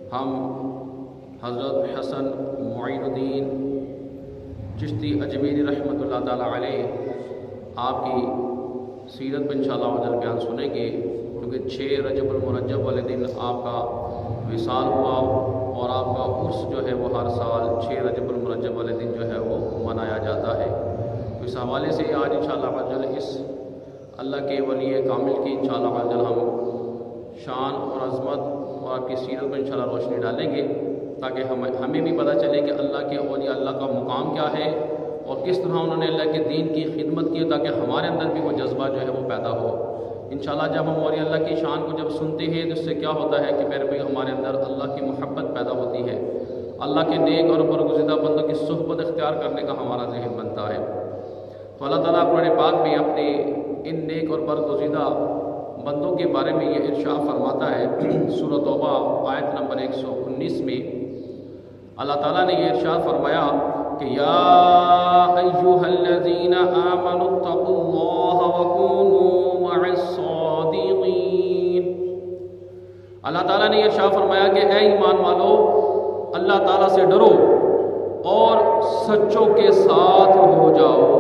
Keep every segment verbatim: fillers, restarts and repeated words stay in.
ہم حضرت حسن معین الدین چشتی اجمیری رحمۃ اللہ تعالیٰ علیہ آپ کی سیرت میں انشاءاللہ عزل بیان سنیں گے، کیونکہ چھ رجب المرجب والے دن آپ کا وصال ہوا اور آپ کا عرس جو ہے وہ ہر سال چھ رجب المرجب والے دن جو ہے وہ منایا جاتا ہے۔ تو اس حوالے سے آج انشاءاللہ عزل اس اللہ کے ولی کامل کی انشاءاللہ عزل ہم شان اور عظمت اور آپ کی سیرت میں انشاءاللہ روشنی ڈالیں گے، تاکہ ہم ہمیں بھی پتہ چلے کہ اللہ کے اولیاء اللہ کا مقام کیا ہے اور کس طرح انہوں نے اللہ کے دین کی خدمت کی، تاکہ ہمارے اندر بھی وہ جذبہ جو ہے وہ پیدا ہو۔ انشاءاللہ جب ہم اولیاء اللہ کی شان کو جب سنتے ہیں تو اس سے کیا ہوتا ہے کہ میرے بھائی ہمارے اندر اللہ کی محبت پیدا ہوتی ہے، اللہ کے نیک اور برگزیدہ بندوں کی صحبت اختیار کرنے کا ہمارا ذہن بنتا ہے۔ تو اللہ تعالیٰ قرآن پاک میں اپنے ان نیک اور برگزیدہ بندوں کے بارے میں یہ ارشاد فرماتا ہے، سورہ توبہ آیت نمبر ایک سو انیس میں اللہ تعالیٰ نے یہ ارشاد فرمایا کہ یا ایھا الذین آمنوا اتقوا اللہ وکونوا مع الصادقین۔ اللہ تعالیٰ نے یہ ارشاد فرمایا کہ اے ایمان والو، اللہ تعالیٰ سے ڈرو اور سچوں کے ساتھ ہو جاؤ۔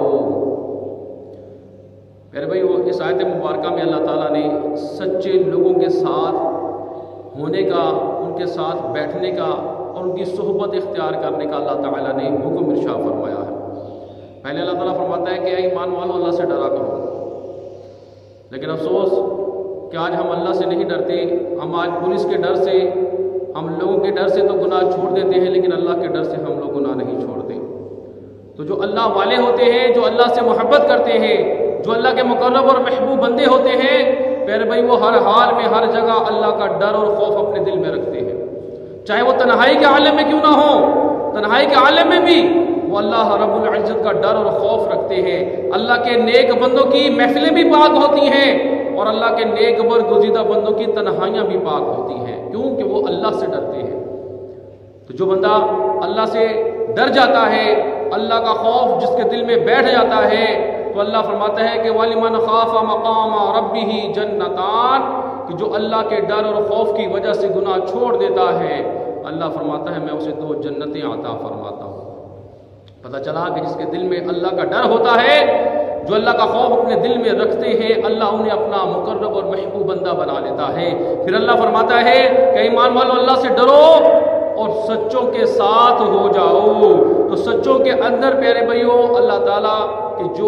میرے بھائی وہ اس آیت مبارکہ میں اللہ تعالیٰ نے سچے لوگوں کے ساتھ ہونے کا، ان کے ساتھ بیٹھنے کا اور ان کی صحبت اختیار کرنے کا اللہ تعالیٰ نے حکم ارشاد فرمایا ہے۔ پہلے اللہ تعالیٰ فرماتا ہے کہ اے ایمان والو اللہ سے ڈرا کرو، لیکن افسوس کہ آج ہم اللہ سے نہیں ڈرتے۔ ہم آج پولیس کے ڈر سے، ہم لوگوں کے ڈر سے تو گناہ چھوڑ دیتے ہیں، لیکن اللہ کے ڈر سے ہم لوگ گناہ نہیں چھوڑتے۔ تو جو اللہ والے ہوتے ہیں، جو اللہ سے محبت کرتے ہیں، جو اللہ کے مقرب اور محبوب بندے ہوتے ہیں، پھر بھائی وہ ہر حال میں ہر جگہ اللہ کا ڈر اور خوف اپنے دل میں رکھتے ہیں، چاہے وہ تنہائی کے عالم میں کیوں نہ ہو۔ تنہائی کے عالم میں بھی وہ اللہ رب العزت کا ڈر اور خوف رکھتے ہیں۔ اللہ کے نیک بندوں کی محفلیں بھی پاک ہوتی ہیں اور اللہ کے نیک برگزیدہ بندوں کی تنہائیاں بھی پاک ہوتی ہیں، کیونکہ وہ اللہ سے ڈرتے ہیں۔ تو جو بندہ اللہ سے ڈر جاتا ہے، اللہ کا خوف جس کے دل میں بیٹھ جاتا ہے، تو اللہ فرماتا ہے کہ وَلِمَنْ خَافَ مَقَامَ رَبِّهِ جَنَّتَانِ، کہ جو اللہ کے ڈر اور خوف کی وجہ سے گناہ چھوڑ دیتا ہے، اللہ فرماتا ہے میں اسے دو جنتیں عطا فرماتا ہوں۔ پتہ چلا کہ جس کے دل میں اللہ کا ڈر ہوتا ہے، جو اللہ کا خوف اپنے دل میں رکھتے ہیں، اللہ انہیں اپنا مقرب اور محبوب بندہ بنا لیتا ہے۔ پھر اللہ فرماتا ہے کہ ایمان والو اللہ سے ڈرو اور سچوں کے ساتھ ہو جاؤ۔ تو سچوں کے اندر پیارے بھائیوں اللہ تعالیٰ کہ جو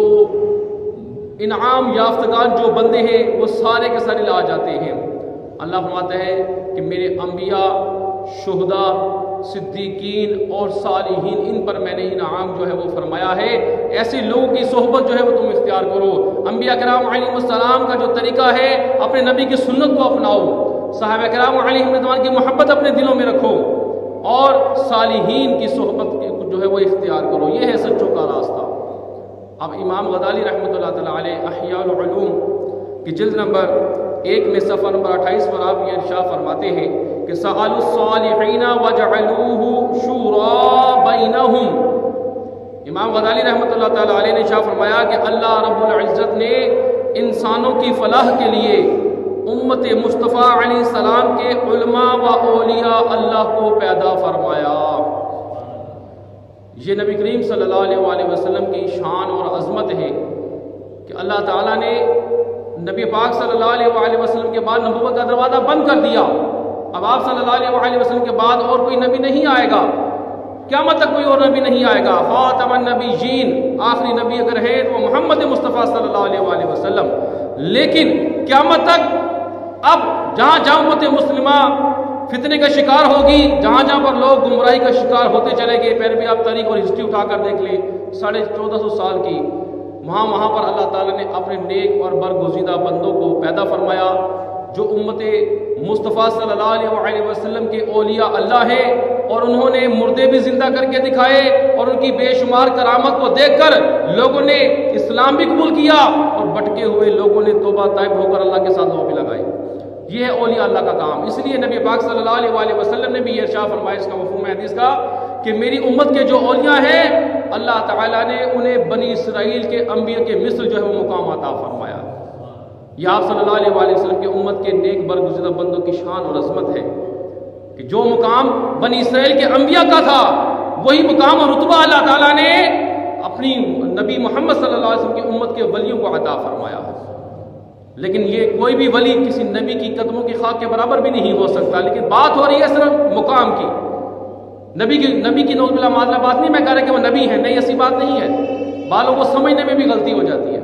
انعام یافتگان جو بندے ہیں وہ سارے کے سارے لا جاتے ہیں۔ اللہ فرماتا ہے کہ میرے انبیاء، شہداء، صدیقین اور صالحین، ان پر میں نے انعام جو ہے وہ فرمایا ہے۔ ایسے لوگوں کی صحبت جو ہے وہ تم اختیار کرو۔ انبیاء کرام علیہ السلام کا جو طریقہ ہے، اپنے نبی کی سنت کو اپناؤ، صحابہ کرام علیہم رضوان کی محبت اپنے دلوں میں رکھو اور صالحین کی صحبت جو ہے وہ اختیار کرو۔ یہ ہے سچوں کا راستہ۔ اب امام غزالی رحمۃ اللہ تعالیٰ علیہ احیاء العلوم کی جلد نمبر ایک میں صفحہ نمبر اٹھائیس پر آپ یہ ارشاد فرماتے ہیں کہ سألوا الصالحین وجعلوه شورى بینہم۔ امام غزالی رحمۃ اللہ تعالیٰ علیہ نے ارشاد فرمایا کہ اللہ رب العزت نے انسانوں کی فلاح کے لیے امت مصطفیٰ علیہ السلام کے علماء و اولیاء اللہ کو پیدا فرمایا۔ یہ نبی کریم صلی اللہ علیہ وآلہ وسلم کی شان اور عظمت ہے کہ اللہ تعالیٰ نے نبی پاک صلی اللہ علیہ وآلہ وسلم کے بعد نبوت کا دروازہ بند کر دیا۔ اب آپ صلی اللہ علیہ وآلہ وسلم کے بعد اور کوئی نبی نہیں آئے گا، قیامت تک کوئی اور نبی نہیں آئے گا۔ خاتم النبیین، آخری نبی اگر ہے تو محمد مصطفیٰ صلی اللہ علیہ وآلہ وسلم۔ لیکن قیامت تک اب جہاں جہاں امت مسلمہ فتنے کا شکار ہوگی، جہاں جہاں پر لوگ گمراہی کا شکار ہوتے چلے گئے، پھر بھی آپ تاریخ اور ہسٹری اٹھا کر دیکھ لیں ساڑھے چودہ سو سال کی، وہاں وہاں پر اللہ تعالیٰ نے اپنے نیک اور برگزیدہ بندوں کو پیدا فرمایا جو امت مصطفیٰ صلی اللہ علیہ وآلہ وسلم کے اولیاء اللہ ہے، اور انہوں نے مردے بھی زندہ کر کے دکھائے اور ان کی بے شمار کرامت کو دیکھ کر لوگوں نے اسلام بھی قبول کیا اور بھٹکے ہوئے لوگوں نے توبہ طائب ہو کر اللہ کے ساتھ دعا بھی لگائی۔ یہ ہے اولیاء اللہ کا کام۔ اس لیے نبی پاک صلی اللہ علیہ وآلہ وسلم نے بھی یہ ارشاد فرمایا، اس کا مفہوم حدیث کا، کہ میری امت کے جو اولیاء ہیں اللہ تعالیٰ نے انہیں بنی اسرائیل کے انبیاء کے مثل جو ہے وہ مقام عطا فرمایا۔ یہ آپ صلی اللہ علیہ وآلہ وسلم کی امت کے نیک برگزیدہ بندوں کی شان اور عظمت ہے۔ کہ جو مقام بنی اسرائیل کے انبیاء کا تھا وہی مقام اور رتبہ اللہ تعالیٰ نے اپنی نبی محمد صلی اللہ علیہ وسلم کی امت کے ولیوں کو عطا فرمایا ہے۔ لیکن یہ کوئی بھی ولی کسی نبی کی قدموں کی خاک کے برابر بھی نہیں ہو سکتا، لیکن بات ہو رہی ہے صرف مقام کی، نبی کی نبی کی نعوذ باللہ معاذ بات نہیں میں کہہ رہا کہ وہ نبی ہے، نہیں ایسی بات نہیں ہے، بالوں کو سمجھنے میں بھی غلطی ہو جاتی ہے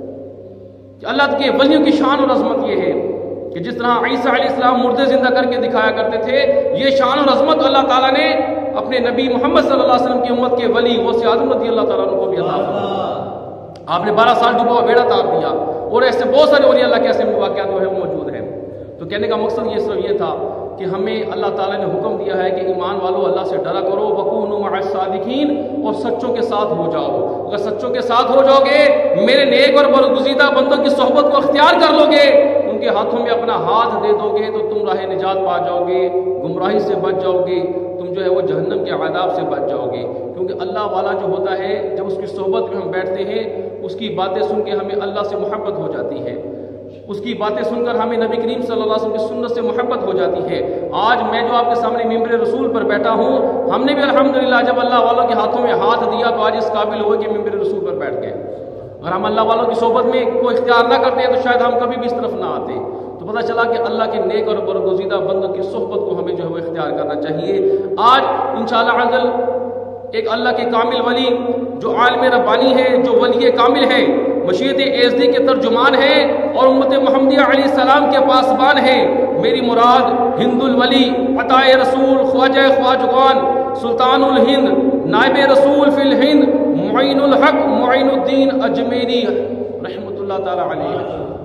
کہ اللہ کے ولیوں کی شان اور عظمت یہ ہے کہ جس طرح عیسیٰ علیہ السلام مردے زندہ کر کے دکھایا کرتے تھے، یہ شان اور عظمت اللہ تعالیٰ نے اپنے نبی محمد صلی اللہ علیہ وسلم کی امت کے ولی غوث اعظم رضی اللہ تعالیٰ عنہ کو بھی عطا فرمایا۔ آپ نے بارہ سال ڈوبا ہوا بیڑا تار دیا، اور ایسے بہت سارے اولیاء اللہ کے ایسے واقعات جو ہے وہ موجود ہیں۔ تو کہنے کا مقصد یہ صرف یہ تھا کہ ہمیں اللہ تعالیٰ نے حکم دیا ہے کہ ایمان والو اللہ سے ڈرا کرو، وَكُونُوا مَعَ الصَّادِقِينَ، اور سچوں کے ساتھ ہو جاؤ۔ اگر سچوں کے ساتھ ہو جاؤ گے، میرے نیک اور برگزیدہ بندوں کی صحبت کو اختیار کر لو گے، ان کے ہاتھوں میں اپنا ہاتھ دے دو گے، تو تم راہ نجات پا جاؤ گے، گمراہی سے بچ جاؤ گے، تم جو ہے وہ جہنم کے عذاب سے بچ جاؤ گے۔ کیونکہ اللہ والا جو ہوتا ہے جب اس کی صحبت میں ہم بیٹھتے ہیں، اس کی باتیں سن کے ہمیں اللہ سے محبت ہو جاتی ہے، اس کی باتیں سن کر ہمیں نبی کریم صلی اللہ علیہ وسلم کی سنت سے محبت ہو جاتی ہے۔ آج میں جو آپ کے سامنے ممبر رسول پر بیٹھا ہوں، ہم نے بھی الحمدللہ جب اللہ والوں کے ہاتھوں میں ہاتھ دیا تو آج اس قابل ہوئے کہ ممبر رسول پر بیٹھ گئے۔ اگر ہم اللہ والوں کی صحبت میں کوئی اختیار نہ کرتے ہیں تو شاید ہم کبھی بھی اس طرف نہ آتے۔ تو پتہ چلا کہ اللہ کے نیک اور برگزیدہ بندوں کی صحبت کو ہمیں جو ہے وہ اختیار کرنا چاہیے۔ آج انشاءاللہ عزل ایک اللہ کے کامل ولی جو عالم ربانی ہے، جو ولی کامل ہے، مشیت ایزدی کے ترجمان ہے اور امت محمدیہ علیہ السلام کے پاسبان ہے۔ میری مراد ہند الولی، عطائے رسول، خواجہ خواجگان، سلطان الہند، نائب رسول فی الہند، معین الحق معین الدین اجمیری رحمۃ اللہ تعالی علیہ۔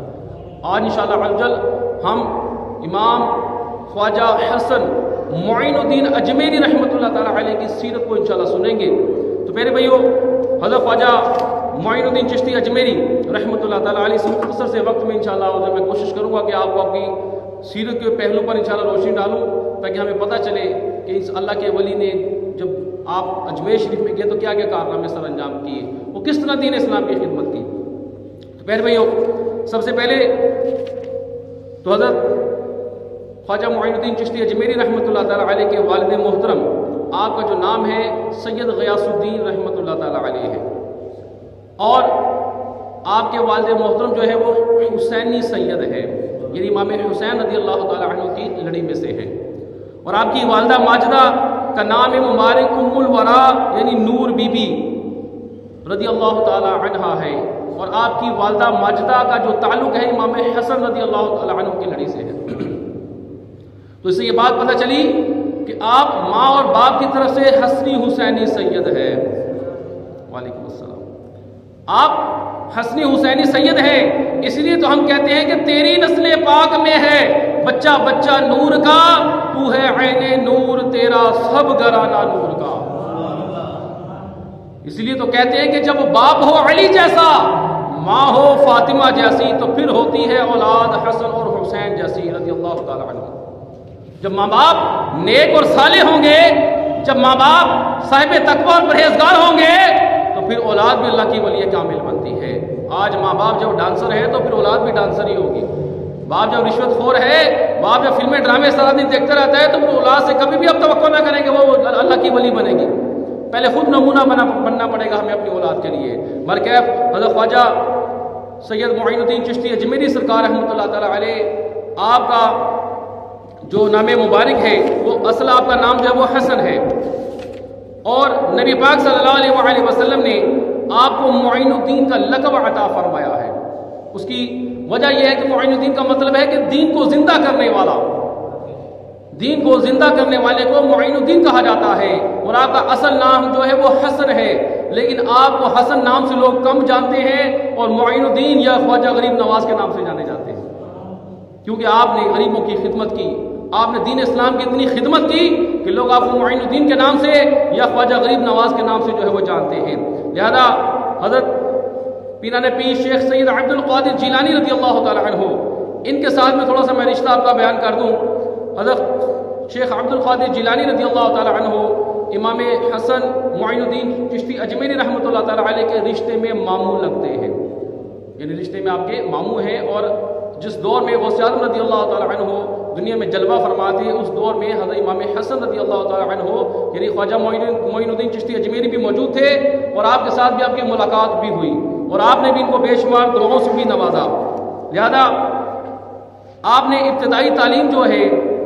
آج انشاءاللہ عجل ہم امام خواجہ حسن معین الدین اجمیری رحمۃ اللہ تعالی علیہ کی سیرت کو انشاءاللہ سنیں گے۔ تو میرے بھائیو، حضرت خواجہ معین الدین چشتی اجمیری رحمۃ اللہ تعالی علیہ سے مختصر سے وقت میں انشاءاللہ میں کوشش کروں گا کہ آپ کو آپ کی سیرت کے پہلو پر انشاءاللہ روشنی ڈالوں، تاکہ ہمیں پتہ چلے کہ اس اللہ کے ولی نے جب آپ اجمیر شریف میں گئے تو کیا کیا کارنامے سر انجام کیے، وہ کس طرح دین اسلام کی خدمت کی۔ تو پہلے بھائیو، سب سے پہلے تو حضرت خواجہ معین الدین چشتی اجمیری رحمۃ اللہ تعالی علیہ کے والد محترم، آپ کا جو نام ہے سید غیاث الدین رحمۃ اللہ تعالی علیہ ہے، اور آپ کے والد محترم جو ہے وہ حسینی سید ہے، یعنی امام حسین رضی اللہ تعالی عنہ کی لڑی میں سے ہے، اور آپ کی والدہ ماجدہ کا نام مبارک ام الورا یعنی نور بی بی رضی اللہ تعالی عنہ ہے، اور آپ کی والدہ ماجدہ کا جو تعلق ہے امام حسن رضی اللہ تعالی عنہ کی لڑی سے ہے۔ تو اس سے یہ بات پتہ چلی کہ آپ ماں اور باپ کی طرف سے حسنی حسینی سید ہے۔ وعلیکم السلام۔ آپ حسنی حسینی سید ہیں، اس لیے تو ہم کہتے ہیں کہ تیری نسل پاک میں ہے بچہ بچہ نور کا، تو ہے عین نور تیرا سب گھرانہ نور کا۔ اس لیے تو کہتے ہیں کہ جب باپ ہو علی جیسا، ماں ہو فاطمہ جیسی، تو پھر ہوتی ہے اولاد حسن اور حسین جیسی رضی اللہ تعالی عنہ۔ جب ماں باپ نیک اور صالح ہوں گے، جب ماں باپ صاحب تقوی اور پرہیزگار ہوں گے، تو پھر اولاد بھی اللہ کی ولی کامل بنتی ہے۔ آج ماں باپ جب ڈانسر ہے تو پھر اولاد بھی ڈانسر ہی ہوگی۔ باپ جب رشوت خور ہے، باپ جب فلمیں ڈرامے سارا دن دیکھتا رہتا ہے، تو پھر اولاد سے کبھی بھی اب توقع نہ کریں کہ وہ اللہ کی ولی بنے گی۔ پہلے خود نمونہ بنا بننا پڑے گا ہمیں اپنی اولاد کے لیے۔ مرکب حضرت خواجہ سید معین الدین چشتی اجمیری سرکار رحمۃ اللہ تعالی علیہ، آپ کا جو نام مبارک ہے وہ اصل آپ کا نام جو ہے وہ حسن ہے، اور نبی پاک صلی اللہ علیہ وآلہ وسلم نے آپ کو معین الدین کا لقب عطا فرمایا ہے۔ اس کی وجہ یہ ہے کہ معین الدین کا مطلب ہے کہ دین کو زندہ کرنے والا، دین کو زندہ کرنے والے کو معین الدین کہا جاتا ہے، اور آپ کا اصل نام جو ہے وہ حسن ہے، لیکن آپ کو حسن نام سے لوگ کم جانتے ہیں اور معین الدین یا خواجہ غریب نواز کے نام سے جانے جاتے ہیں، کیونکہ آپ نے غریبوں کی خدمت کی، آپ نے دین اسلام کی اتنی خدمت کی کہ لوگ آپ کو معین الدین کے نام سے یا خواجہ غریب نواز کے نام سے جو ہے وہ جانتے ہیں۔ لہذا حضرت پیران پیر شیخ سید عبد القادر جیلانی رضی اللہ تعالی عنہ، ان کے ساتھ میں تھوڑا سا میں رشتہ آپ کا بیان کر دوں۔ حضرت شیخ عبد القادر جیلانی رضی اللہ تعالی عنہ امام حسن معین الدین چشتی اجمیری رحمۃ اللہ تعالی علیہ کے رشتے میں ماموں لگتے ہیں، یعنی رشتے میں آپ کے ماموں ہیں، اور جس دور میں غوث اعظم رضی اللہ تعالی عنہ دنیا میں جلوہ فرماتے ہیں، اس دور میں حضرت امام حسن رضی اللہ تعالیٰ عنہ یعنی خواجہ معین الدین چشتی اجمیری بھی موجود تھے، اور آپ کے ساتھ بھی آپ کی ملاقات بھی ہوئی، اور آپ نے بھی ان کو بے شمار دعاؤں سے بھی نوازا۔ لہذا آپ نے ابتدائی تعلیم جو ہے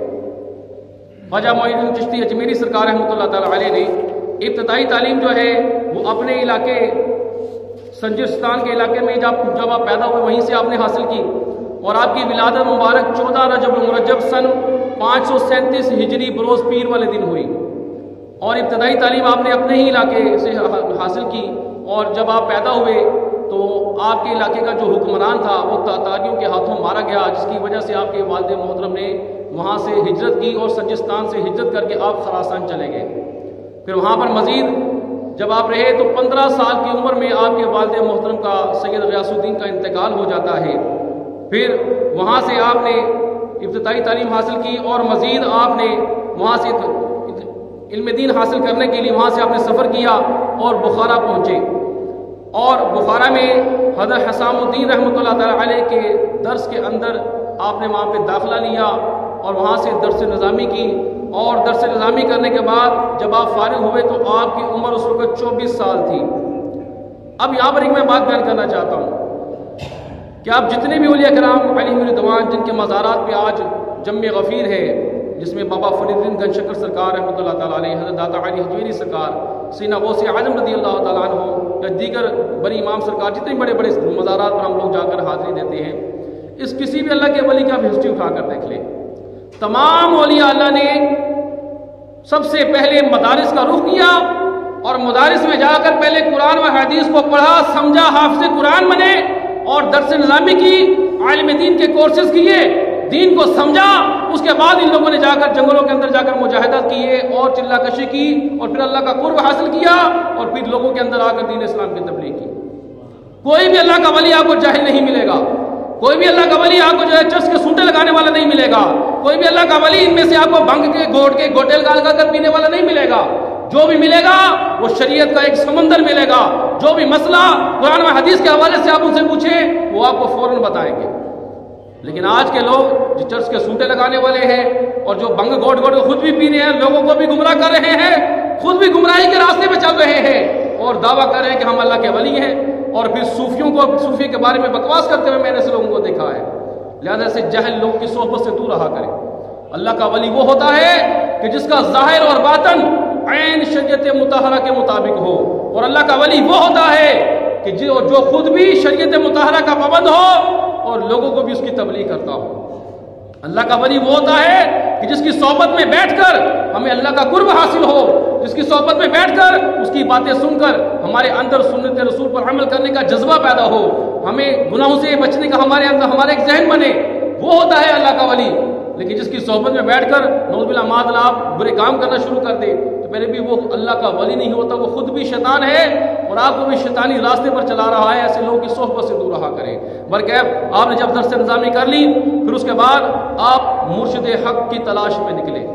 خواجہ معین الدین چشتی اجمیری سرکار رحمۃ اللہ تعالیٰ علیہ نے ابتدائی تعلیم جو ہے وہ اپنے علاقے سنجرستان کے علاقے میں جب جب آپ پیدا ہوئے وہیں سے آپ نے حاصل کی، اور آپ کی ولادت مبارک چودہ رجب المرجب سن پانچ سو سینتیس ہجری بروز پیر والے دن ہوئی، اور ابتدائی تعلیم آپ نے اپنے ہی علاقے سے حاصل کی، اور جب آپ پیدا ہوئے تو آپ کے علاقے کا جو حکمران تھا وہ تاتاریوں کے ہاتھوں مارا گیا، جس کی وجہ سے آپ کے والد محترم نے وہاں سے ہجرت کی اور سنجرستان سے ہجرت کر کے آپ خراسان چلے گئے۔ پھر وہاں پر مزید جب آپ رہے تو پندرہ سال کی عمر میں آپ کے والد محترم کا سید غیاث الدین کا انتقال ہو جاتا ہے۔ پھر وہاں سے آپ نے ابتدائی تعلیم حاصل کی، اور مزید آپ نے وہاں سے علم دین حاصل کرنے کے لیے وہاں سے آپ نے سفر کیا اور بخارا پہنچے، اور بخارا میں حضرت حسام الدین رحمۃ اللہ تعالیٰ علیہ کے درس کے اندر آپ نے وہاں پہ داخلہ لیا، اور وہاں سے درس نظامی کی، اور درس نظامی کرنے کے بعد جب آپ فارغ ہوئے تو آپ کی عمر اس وقت چوبیس سال تھی۔ اب یہاں پر ایک میں بات بیان کرنا چاہتا ہوں کہ آپ جتنے بھی اولیاء کرام علیہم رضوان جن کے مزارات پہ آج جم غفیر ہے، جس میں بابا فرید الدین گنج شکر سرکار رحمۃ اللہ تعالیٰ علیہ، حضرت داتا علی حجویری سرکار، سینہ غوث اعظم رضی اللہ تعالیٰ عنہ، یا دیگر بڑی امام سرکار، جتنے بڑے بڑے مزارات پر ہم لوگ جا کر حاضری دیتے ہیں، اس کسی بھی اللہ کے ولی کا بھی ہسٹری اٹھا کر دیکھ لیں، تمام اولیاء اللہ نے سب سے پہلے مدارس کا رخ کیا، اور مدارس میں جا کر پہلے قرآن و حدیث کو پڑھا، سمجھا، حافظ قرآن بنے، اور درس نظامی کی، عالم دین کے کورسز کیے، دین کو سمجھا۔ اس کے بعد ان لوگوں نے جا کر جنگلوں کے اندر جا کر مجاہدات کیے اور چلا کشی کی، اور پھر اللہ کا قرب حاصل کیا، اور پھر لوگوں کے اندر آ کر دین اسلام کی تبلیغ کی۔ کوئی بھی اللہ کا ولی آپ کو جاہل نہیں ملے گا، کوئی بھی اللہ کا ولی آپ کو جو ہے چرس کے سونٹے لگانے والا نہیں ملے گا، کوئی بھی اللہ کا ولی ان میں سے آپ کو بھنگ کے گھوٹ کے گھوٹے لگا لگا کر پینے والا نہیں ملے گا۔ جو بھی ملے گا وہ شریعت کا ایک سمندر ملے گا، جو بھی مسئلہ قرآن و حدیث کے حوالے سے آپ ان سے پوچھیں وہ آپ کو فوراً بتائیں گے۔ لیکن آج کے لوگ جو چرس کے سونٹے لگانے والے ہیں، اور جو بھنگ گھوٹ گھوٹ خود بھی پی رہے ہیں، لوگوں کو بھی گمراہ کر رہے ہیں، خود بھی گمراہی کے راستے پہ چل رہے ہیں، اور دعویٰ کر رہے ہیں کہ ہم اللہ کے ولی ہیں، اور پھر صوفیوں کو صوفی کے بارے میں بکواس کرتے ہوئے میں نے ایسے لوگوں کو دیکھا ہے۔ لہذا سے جاہل لوگوں کی صحبت سے دور رہا کریں۔ اللہ کا ولی وہ ہوتا ہے کہ جس کا ظاہر اور باطن عین شریعت مطہرہ کے مطابق ہو، اور اللہ کا ولی وہ ہوتا ہے کہ جو جو خود بھی شریعت مطہرہ کا پابند ہو اور لوگوں کو بھی اس کی تبلیغ کرتا ہو۔ اللہ کا ولی وہ ہوتا ہے کہ جس کی صحبت میں بیٹھ کر ہمیں اللہ کا قرب حاصل ہو، جس کی صحبت میں بیٹھ کر اس کی باتیں سن کر ہمارے اندر سنت رسول پر عمل کرنے کا جذبہ پیدا ہو، ہمیں گناہوں سے بچنے کا ہمارے اندر ہمارا ایک ذہن بنے، وہ ہوتا ہے اللہ کا ولی۔ لیکن جس کی صحبت میں بیٹھ کر نعوذ باللہ معاذ آپ برے کام کرنا شروع کر دے تو پہلے بھی وہ اللہ کا ولی نہیں ہوتا، وہ خود بھی شیطان ہے، اور آپ کو بھی شیطانی راستے پر چلا رہا ہے۔ ایسے لوگوں کی صحبت سے دور رہا کریں۔ برکیف آپ نے جب درس نظامی کر لی، پھر اس کے بعد آپ مرشد حق کی تلاش میں نکلے۔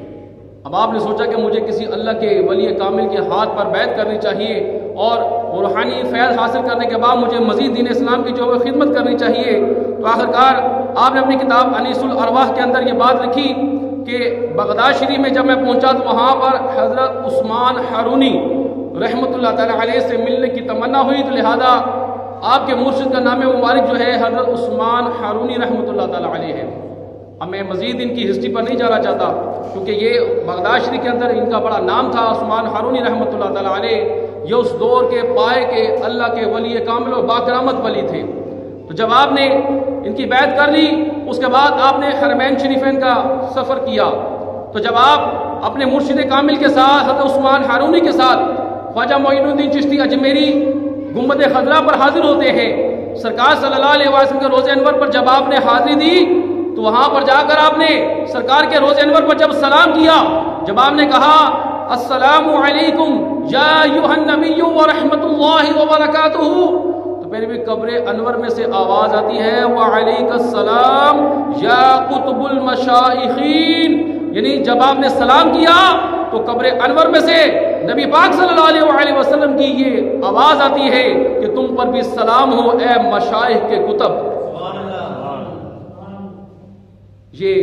اب آپ نے سوچا کہ مجھے کسی اللہ کے ولی کامل کے ہاتھ پر بیعت کرنی چاہیے، اور روحانی فیض حاصل کرنے کے بعد مجھے مزید دین اسلام کی جو ہے خدمت کرنی چاہیے۔ تو آخرکار آپ نے اپنی کتاب انیس الارواح کے اندر یہ بات لکھی کہ بغداد شریف میں جب میں پہنچا تو وہاں پر حضرت عثمان ہارونی رحمۃ اللہ تعالیٰ علیہ سے ملنے کی تمنا ہوئی، تو لہذا آپ کے مرشد کا نام مبارک جو ہے حضرت عثمان ہارونی رحمۃ اللہ تعالیٰ علیہ ہے۔ اب میں مزید ان کی ہسٹری پر نہیں جانا چاہتا، کیونکہ یہ بغداد شریف کے اندر ان کا بڑا نام تھا، عثمان ہارونی رحمۃ اللہ تعالیٰ علیہ۔ یہ اس دور کے پائے کے اللہ کے ولی کامل اور باکرامت ولی تھے۔ تو جب آپ نے ان کی بیعت کر لی، اس کے بعد آپ نے حرمین شریفین کا سفر کیا، تو جب آپ اپنے مرشد کامل کے ساتھ حضرت عثمان ہارونی کے ساتھ خواجہ معین الدین چشتی اجمیری گنبد خضرا پر حاضر ہوتے ہیں، سرکار صلی اللہ علیہ وسلم کے روزہ انور پر جب آپ نے حاضری دی تو وہاں پر جا کر آپ نے سرکار کے روزہ انور پر جب سلام کیا، جب آپ نے کہا السلام علیکم یا ایھا النبی ورحمۃ اللہ وبرکاتہ، تو پھر بھی قبر انور میں سے آواز آتی ہے وعلیک السلام یا قطب المشائخین، یعنی جب آپ نے سلام کیا تو قبر انور میں سے نبی پاک صلی اللہ علیہ وآلہ وسلم کی یہ آواز آتی ہے کہ تم پر بھی سلام ہو اے مشائخ کے کتب۔ یہ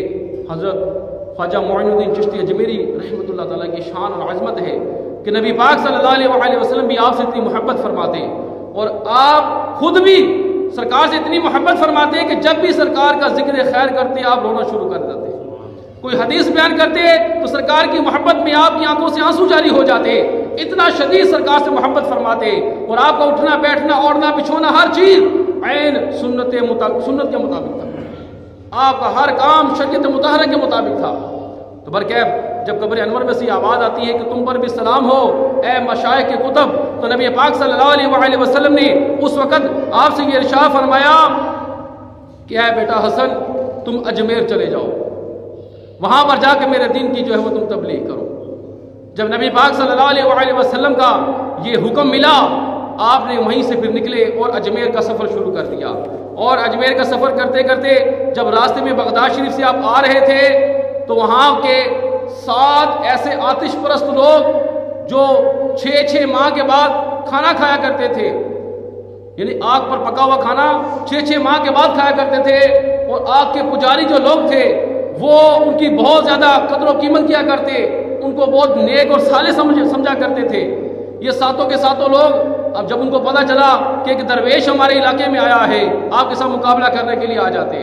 حضرت خواجہ معین الدین چشتی اجمیری رحمۃ اللہ تعالیٰ کی شان اور عظمت ہے کہ نبی پاک صلی اللہ علیہ وآلہ وسلم بھی آپ سے اتنی محبت فرماتے ہیں، اور آپ خود بھی سرکار سے اتنی محبت فرماتے ہیں کہ جب بھی سرکار کا ذکر خیر کرتے آپ رونا شروع کر دیتے، کوئی حدیث بیان کرتے تو سرکار کی محبت میں آپ کی آنکھوں سے آنسو جاری ہو جاتے، اتنا شدید سرکار سے محبت فرماتے، اور آپ کا اٹھنا بیٹھنا اوڑھنا بچھونا ہر چیز عین سنت مطابق سنت کے مطابق تھا، آپ کا ہر کام شریعت مطہرہ کے مطابق تھا۔ تو برکیف جب قبر انور میں سے آواز آتی ہے کہ تم پر بھی سلام ہو اے مشائخ کے کتب، تو نبی پاک صلی اللہ علیہ وآلہ وسلم نے اس وقت آپ سے یہ ارشاد فرمایا کہ اے بیٹا حسن تم اجمیر چلے جاؤ، وہاں پر جا کے میرے دین کی جو ہے وہ تم تبلیغ کرو۔ جب نبی پاک صلی اللہ علیہ وآلہ وسلم کا یہ حکم ملا، آپ نے وہیں سے پھر نکلے اور اجمیر کا سفر شروع کر دیا، اور اجمیر کا سفر کرتے کرتے جب راستے میں بغداد شریف سے آپ آ رہے تھے تو وہاں کے سات ایسے آتش پرست لوگ جو چھ چھ ماہ کے بعد کھانا کھایا کرتے تھے، یعنی آگ پر پکا ہوا کھانا چھ چھ ماہ کے بعد کھایا کرتے تھے، اور آگ کے پجاری جو لوگ تھے وہ ان کی بہت زیادہ قدر و قیمت کیا کرتے، ان کو بہت نیک اور صالح سمجھ سمجھا کرتے تھے۔ یہ ساتوں کے ساتوں لوگ اب جب ان کو پتہ چلا کہ ایک درویش ہمارے علاقے میں آیا ہے، آپ کے ساتھ مقابلہ کرنے کے لیے آ جاتے۔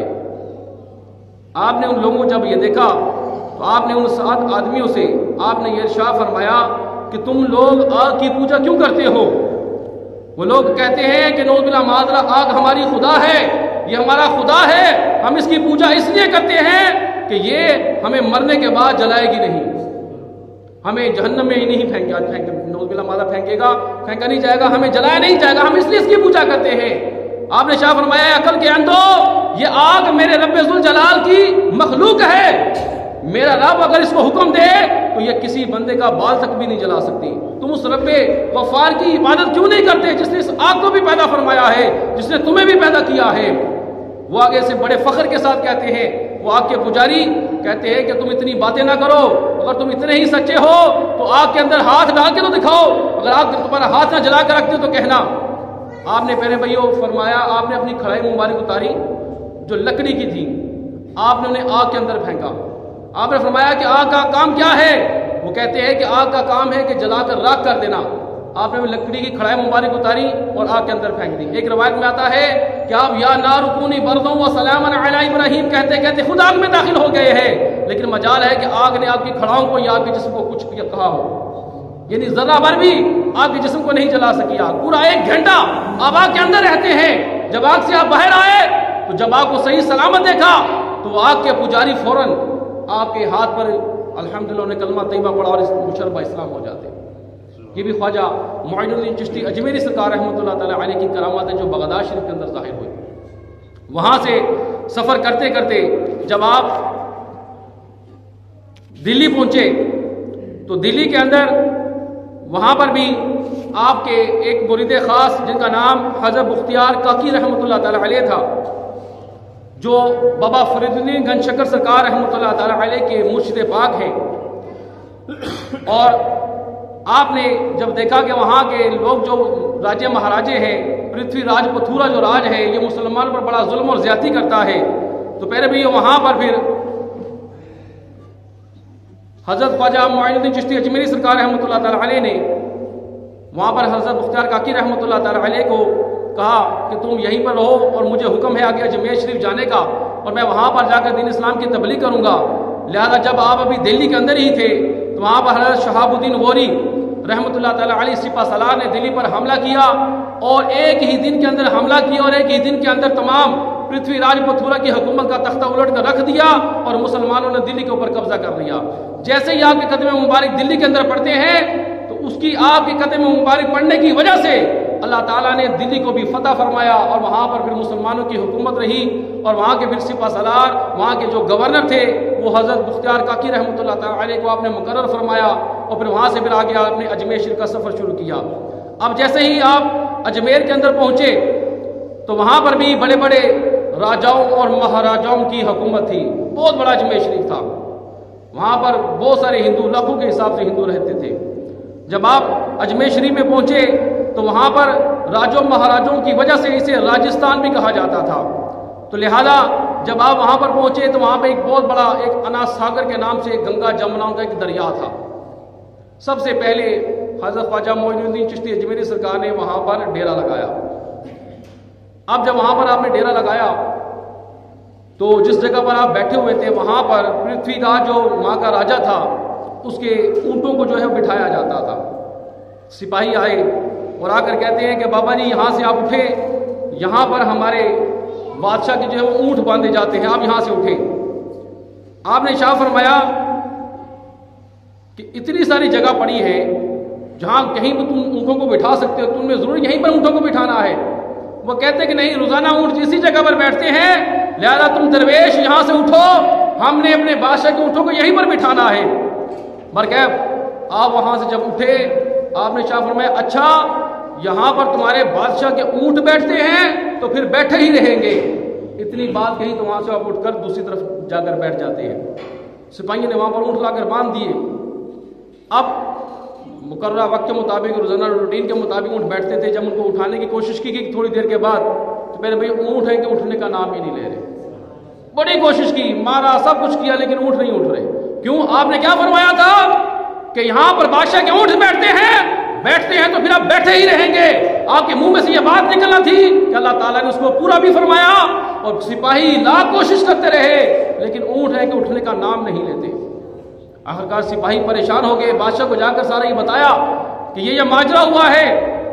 آپ نے ان لوگوں کو جب یہ دیکھا تو آپ نے ان سات آدمیوں سے آپ نے یہ ارشاد فرمایا کہ تم لوگ آگ کی پوجا کیوں کرتے ہو؟ وہ لوگ کہتے ہیں کہ نعوذ باللہ معاذ آگ ہماری خدا ہے، یہ ہمارا خدا ہے، ہم اس کی پوجا اس لیے کرتے ہیں کہ یہ ہمیں مرنے کے بعد جلائے گی نہیں، ہمیں جہنم میں ہی نہیں پھینکے پھینکے نعوذ باللہ معاذ پھینکے گا، پھینکا نہیں جائے گا، ہمیں جلایا نہیں جائے گا، ہم اس لیے اس کی پوجا کرتے ہیں۔ آپ نے شاہ فرمایا عقل کے اندھو، یہ آگ میرے رب ذوالجلال کی مخلوق ہے، میرا رب اگر اس کو حکم دے تو یہ کسی بندے کا بال تک بھی نہیں جلا سکتی۔ تم اس رب غفار کی عبادت کیوں نہیں کرتے جس نے اس آگ کو بھی پیدا فرمایا ہے، جس نے تمہیں بھی پیدا کیا ہے؟ وہ آگے سے بڑے فخر کے ساتھ کہتے ہیں، وہ آگ کے پجاری کہتے ہیں کہ تم اتنی باتیں نہ کرو، اگر تم اتنے ہی سچے ہو تو آگ کے اندر ہاتھ ڈال کے تو دکھاؤ، اگر آگ تمہارا ہاتھ نہ جلا کر رکھتے تو کہنا۔ آپ نے پہلے بھائیو فرمایا، آپ نے اپنی کھڑائی مبارک اتاری جو لکڑی کی تھی، آپ نے انہیں آگ کے اندر پھینکا۔ آپ نے فرمایا کہ آگ کا کام کیا ہے؟ وہ کہتے ہیں کہ آگ کا کام ہے کہ جلا کر راکھ کر دینا۔ آپ نے وہ لکڑی کی کھڑائی مبارک اتاری اور آگ کے اندر پھینک دی۔ ایک روایت میں آتا ہے کہ آپ یا نار کونی بردوں و سلاما علی ابراہیم کہتے کہتے خود آگ میں داخل ہو گئے ہیں، لیکن مجال ہے کہ آگ نے آپ کی کھڑاؤں کو یا آپ کے جسم کو کچھ کہا ہو، یعنی ذرہ بھر بھی آپ کے جسم کو نہیں جلا سکی آگ۔ پورا ایک گھنٹہ آپ آگ کے اندر رہتے ہیں۔ جب آگ سے آپ باہر آئے تو جب آگ کو صحیح سلامت دیکھا تو آگ کے پجاری فوراً آپ کے ہاتھ پر الحمدللہ نے کلمہ طیبہ پڑھا اور اس مشربہ اسلام ہو جاتے۔ یہ بھی خواجہ معین الدین چشتی اجمیری سرکار رحمۃ اللہ تعالیٰ علیہ کی کرامات ہیں جو بغداد شریف کے اندر ظاہر ہوئی۔ وہاں سے سفر کرتے کرتے جب آپ دلی پہنچے تو دلی کے اندر وہاں پر بھی آپ کے ایک مرید خاص جن کا نام حضرت بختیار کاکی رحمۃ اللہ تعالیٰ علیہ تھا، جو بابا فرید الدین گنج شکر سرکار رحمۃ اللہ تعالیٰ علیہ کے مرشد پاک ہیں، اور آپ نے جب دیکھا کہ وہاں کے لوگ جو راجے مہاراجے ہیں، پرتھوی راج پتھورا جو راج ہے یہ مسلمان پر بڑا ظلم اور زیادتی کرتا ہے، تو پہلے بھی وہاں پر پھر حضرت خواجہ معین الدین چشتی اجمیری سرکار رحمۃ اللہ تعالیٰ علیہ نے وہاں پر حضرت بختیار کاکی رحمۃ اللہ تعالیٰ علیہ کو کہا کہ تم یہیں پر رہو اور مجھے حکم ہے آگے اجمیر شریف جانے کا، اور میں وہاں پر جا کر دین اسلام کی تبلیغ کروں گا۔ لہذا جب آپ ابھی دلی کے اندر ہی تھے تو وہاں پر حضرت شہاب الدین غوری رحمۃ اللہ تعالیٰ علیہ سپہ سالار نے دلی پر حملہ کیا، اور ایک ہی دن کے اندر حملہ کیا اور ایک ہی دن کے اندر تمام پرتھوی راج پتھورا کی حکومت کا تختہ الٹ کر رکھ دیا اور مسلمانوں نے دلی کے اوپر قبضہ کر لیا۔ جیسے ہی آپ کے قدم مبارک دلی کے اندر پڑتے ہیں تو اس کی آپ کے قدم مبارک پڑنے کی وجہ سے اللہ تعالیٰ نے دلی کو بھی فتح فرمایا، اور وہاں پر پھر مسلمانوں کی حکومت رہی، اور وہاں کے پھر سپہ سالار وہاں کے جو گورنر تھے وہ حضرت بختیار کاکی رحمۃ اللہ تعالیٰ علیہ کو آپ نے مقرر فرمایا، اور پھر وہاں سے پھر آگے آپ نے اجمیر شریف کا سفر شروع کیا۔ اب جیسے ہی آپ اجمیر کے اندر پہنچے تو وہاں پر بھی بڑے بڑے راجاؤں اور مہاراجاؤں کی حکومت تھی، بہت بڑا اجمیر شریف تھا، وہاں پر بہت سارے ہندو لاکھوں کے حساب سے ہندو رہتے تھے۔ جب آپ اجمیر شریف میں پہنچے تو وہاں پر راجوں مہاراجوں کی وجہ سے اسے راجستھان بھی کہا جاتا تھا، تو لہذا جب آپ وہاں پر پہنچے تو وہاں پہ ایک بہت بڑا ایک اناس ساگر کے نام سے گنگا جمنا کا ایک دریا تھا. سب سے پہلے حضرت خواجہ معین الدین چشتی اجمیری سرکار نے وہاں پر ڈیرا لگایا. اب جب وہاں پر آپ نے ڈیرا لگایا تو جس جگہ پر آپ بیٹھے ہوئے تھے وہاں پر پرتھوی راج جو وہاں کا راجا تھا اس کے اونٹوں کو جو ہے بٹھایا جاتا تھا. سپاہی آئے اور آ کر کہتے ہیں کہ بابا جی یہاں سے آپ اٹھے, یہاں پر ہمارے بادشاہ کے جو ہے وہ اونٹ باندھے جاتے ہیں, آپ یہاں سے اٹھے. آپ نے شاہ فرمایا کہ اتنی ساری جگہ پڑی ہے جہاں کہیں بھی تم اونٹوں کو بٹھا سکتے ہو, تم نے ضرور یہیں پر اونٹوں کو بٹھانا ہے. وہ کہتے ہیں کہ نہیں, روزانہ اونٹ جسی جگہ پر بیٹھتے ہیں, لہذا تم درویش یہاں سے اٹھو, ہم نے اپنے بادشاہ کے اونٹوں کو یہیں پر بٹھانا ہے. مرکب آپ وہاں سے جب اٹھے آپ نے شاہ فرمایا اچھا یہاں پر تمہارے بادشاہ کے اونٹ بیٹھتے ہیں تو پھر بیٹھے ہی رہیں گے. اتنی بات کہی تو وہاں سے آپ اٹھ کر دوسری طرف جا کر بیٹھ جاتے ہیں. سپاہیوں نے وہاں پر اونٹ لا کر باندھ دیے. اب مقررہ وقت کے مطابق روزانہ روٹین کے مطابق اونٹ بیٹھتے تھے. جب ان کو اٹھانے کی کوشش کی گئی تھوڑی دیر کے بعد تو پہلے بھائی اونٹ ہیں کہ اٹھنے کا نام ہی نہیں لے رہے. بڑی کوشش کی, مارا, سب کچھ کیا, لیکن اونٹ نہیں اٹھ رہے. کیوں؟ آپ نے کیا فرمایا تھا کہ یہاں پر بادشاہ کے اونٹ بیٹھتے ہیں, بیٹھتے ہیں تو پھر آپ بیٹھے ہی رہیں گے. آپ کے منہ میں سے یہ بات نکلنا تھی کہ اللہ تعالیٰ نے اس کو پورا بھی فرمایا اور سپاہی لاکھ کوشش کرتے رہے لیکن اونٹ ہے کہ اٹھنے کا نام نہیں لیتے. آخرکار سپاہی پریشان ہو گئے, بادشاہ کو جا کر سارا یہ بتایا کہ یہ یہ ماجرا ہوا ہے.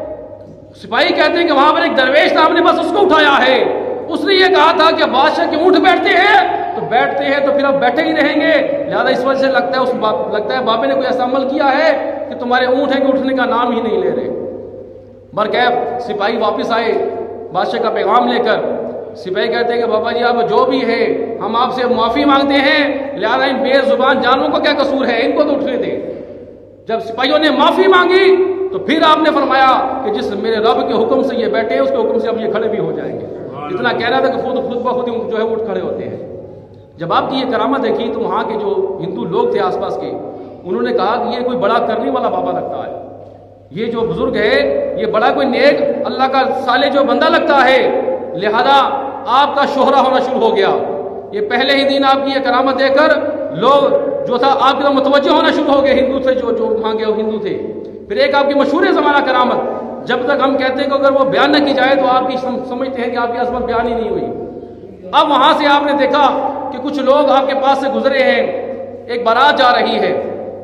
سپاہی کہتے ہیں کہ وہاں پر ایک درویش تھا, ہم نے بس اس کو اٹھایا ہے, اس نے یہ کہا تھا کہ بادشاہ کے اونٹ بیٹھتے ہیں تو بیٹھتے ہیں تو پھر آپ بیٹھے ہی رہیں گے. لہذا اس وجہ سے لگتا ہے اس لگتا ہے بابے نے کوئی ایسا عمل کیا ہے کہ تمہارے اونٹ ہیں کہ اٹھنے کا نام ہی نہیں لے رہے. برکیف سپاہی واپس آئے بادشاہ کا پیغام لے کر. سپاہی کہتے ہیں کہ بابا جی آپ جو بھی ہے ہم آپ سے معافی مانگتے ہیں, لہذا ان بے زبان جانوروں کا کیا قصور ہے, ان کو تو اٹھنے دیں. جب سپاہیوں نے معافی مانگی تو پھر آپ نے فرمایا کہ جس میرے رب کے حکم سے یہ بیٹھے اس کے حکم سے اب یہ کھڑے بھی ہو جائیں گے. اتنا کہہ رہا تھا کہ خود خود بخود جو ہے اٹھ کھڑے ہوتے ہیں. جب آپ کی یہ کرامت دیکھی تو وہاں کے جو ہندو لوگ تھے آس پاس کے, انہوں نے کہا کہ یہ کوئی بڑا کرنے والا بابا لگتا ہے, یہ جو بزرگ ہے یہ بڑا کوئی نیک اللہ کا صالح جو بندہ لگتا ہے, لہذا آپ کا شہرہ ہونا شروع ہو گیا. یہ پہلے ہی دن آپ کی یہ کرامت دے کر لوگ جو تھا آپ کی طرف متوجہ ہونا شروع ہو گئے, ہندو تھے جو جو وہاں کے ہندو تھے. پھر ایک آپ کی مشہور زمانہ کرامت, جب تک ہم کہتے ہیں کہ اگر وہ بیان نہ کی جائے تو آپ کی سمجھتے ہیں کہ آپ کی عظمت بیان ہی نہیں ہوئی. اب وہاں سے آپ نے دیکھا کہ کچھ لوگ آپ کے پاس سے گزرے ہیں, ایک بارات جا رہی ہے,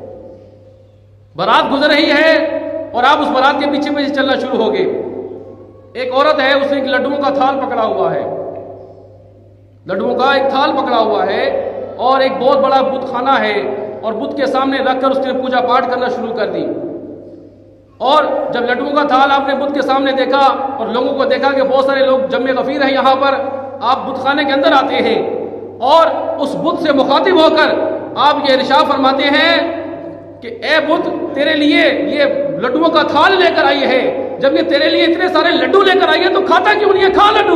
بارات گزر رہی ہے اور آپ اس بارات کے پیچھے پیچھے چلنا شروع ہو گئے. ایک عورت ہے, اس نے ایک لڈوؤں کا تھال پکڑا ہوا ہے, لڈوؤں کا ایک تھال پکڑا ہوا ہے اور ایک بہت بڑا بت خانہ ہے اور بت کے سامنے رکھ کر اس نے پوجا پاٹ کرنا شروع کر دی. اور جب لڈوؤں کا تھال آپ نے بت کے سامنے دیکھا اور لوگوں کو دیکھا کہ بہت سارے لوگ جمع غفیر ہیں یہاں پر, آپ بت خانے کے اندر آتے ہیں اور اس بت سے مخاطب ہو کر آپ یہ ارشاد فرماتے ہیں کہ اے بت تیرے لیے یہ لڈوؤں کا تھال لے کر آئی ہے, جب یہ تیرے لیے اتنے سارے لڈو لے کر آئی ہے تو کھاتا کیوں نہیں ہے, کھا لڈو.